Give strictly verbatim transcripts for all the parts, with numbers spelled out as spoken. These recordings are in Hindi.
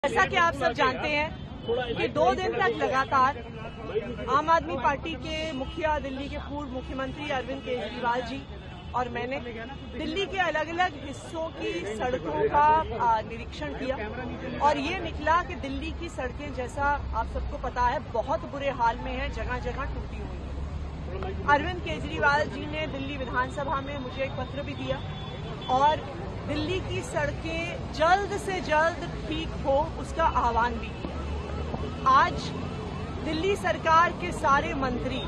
जैसा कि आप सब जानते हैं कि दो दिन तक लगातार आम आदमी पार्टी के मुखिया दिल्ली के पूर्व मुख्यमंत्री अरविंद केजरीवाल जी और मैंने दिल्ली के अलग अलग हिस्सों की सड़कों का निरीक्षण किया और ये निकला कि दिल्ली की सड़कें, जैसा आप सबको पता है, बहुत बुरे हाल में हैं, जगह जगह टूटी हुई है। अरविंद केजरीवाल जी ने दिल्ली विधानसभा में मुझे एक पत्र भी दिया और दिल्ली की सड़कें जल्द से जल्द ठीक हो उसका आह्वान भी किया। आज दिल्ली सरकार के सारे मंत्री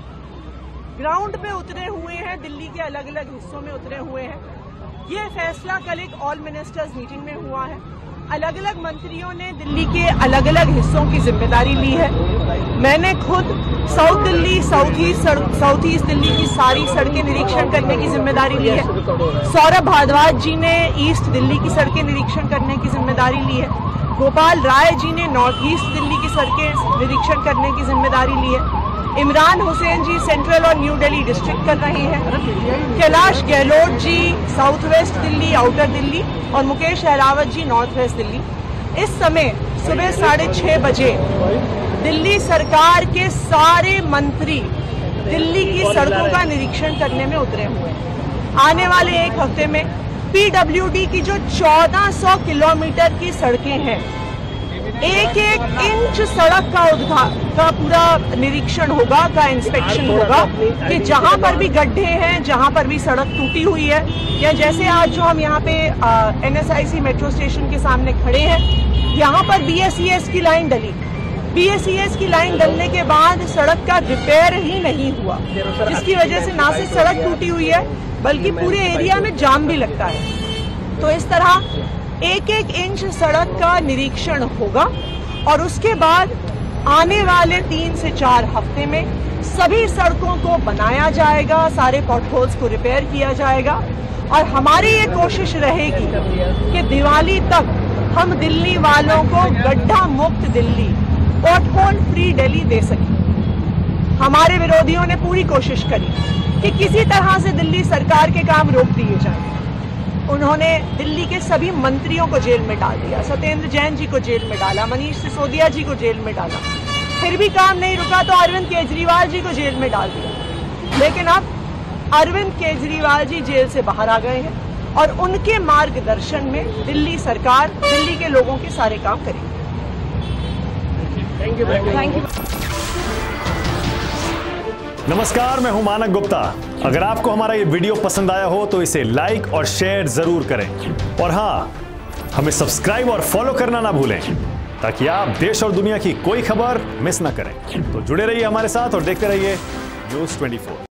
ग्राउंड पे उतरे हुए हैं, दिल्ली के अलग अलग हिस्सों में उतरे हुए हैं। ये फैसला कल एक ऑल मिनिस्टर्स मीटिंग में हुआ है। अलग अलग मंत्रियों ने दिल्ली के अलग अलग हिस्सों की जिम्मेदारी ली है। मैंने खुद south Delhi, south east south east Delhi की सारी सड़कें निरीक्षण करने की जिम्मेदारी ली है। सौरभ भारद्वाज जी ने ईस्ट दिल्ली की सड़कें निरीक्षण करने की जिम्मेदारी ली है। गोपाल राय जी ने नॉर्थ ईस्ट दिल्ली की सड़कें निरीक्षण करने की जिम्मेदारी ली है। इमरान हुसैन जी सेंट्रल और न्यू दिल्ली डिस्ट्रिक्ट कर रहे हैं। Kailash Gahlot ji south west Delhi, outer Delhi और मुकेश अहलावत जी नॉर्थ वेस्ट दिल्ली। इस समय सुबह साढ़े छह बजे दिल्ली सरकार के सारे मंत्री दिल्ली की सड़कों का निरीक्षण करने में उतरे हुए हैं। आने वाले एक हफ्ते में पीडब्ल्यूडी की जो चौदह सौ किलोमीटर की सड़कें हैं, एक एक इंच सड़क का उद्घाटन का पूरा निरीक्षण होगा, का इंस्पेक्शन होगा कि जहां पर भी गड्ढे हैं, जहां पर भी सड़क टूटी हुई है, या जैसे आज जो हम यहाँ पे एनएसआईसी मेट्रो स्टेशन के सामने खड़े हैं, यहाँ पर बीएसईएस की लाइन डली। बीएसईएस की लाइन डलने के बाद सड़क का रिपेयर ही नहीं हुआ, जिसकी वजह से ना सिर्फ सड़क टूटी हुई है बल्कि पूरे एरिया में जाम भी लगता है। तो इस तरह एक एक इंच सड़क का निरीक्षण होगा और उसके बाद आने वाले तीन से चार हफ्ते में सभी सड़कों को बनाया जाएगा, सारे पॉटहोल्स को रिपेयर किया जाएगा और हमारी ये कोशिश रहेगी कि दिवाली तक हम दिल्ली वालों को गड्ढा मुक्त दिल्ली, पॉटहोल फ्री दिल्ली दे सकें। हमारे विरोधियों ने पूरी कोशिश करी कि किसी तरह से दिल्ली सरकार के काम रोक दिए जाए। उन्होंने दिल्ली के सभी मंत्रियों को जेल में डाल दिया, सत्येंद्र जैन जी को जेल में डाला, मनीष सिसोदिया जी को जेल में डाला। फिर भी काम नहीं रुका तो अरविंद केजरीवाल जी को जेल में डाल दिया। लेकिन अब अरविंद केजरीवाल जी जेल से बाहर आ गए हैं और उनके मार्गदर्शन में दिल्ली सरकार दिल्ली के लोगों के सारे काम करेगी। Thank you thank you. नमस्कार, मैं हूं मानक गुप्ता। अगर आपको हमारा ये वीडियो पसंद आया हो तो इसे लाइक और शेयर जरूर करें और हाँ, हमें सब्सक्राइब और फॉलो करना ना भूलें ताकि आप देश और दुनिया की कोई खबर मिस ना करें। तो जुड़े रहिए हमारे साथ और देखते रहिए न्यूज़ चौबीस।